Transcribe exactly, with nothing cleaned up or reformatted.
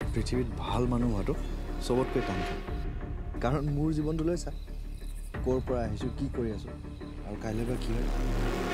পৃথিৱীত ভাল মানুহ হোৱাটো চবতকৈ টান কাৰণ মোৰ জীৱনটোলৈ চা ক'ৰ পৰা আহিছোঁ কি কৰি আছোঁ আৰু কাইলৈ বা কি হয়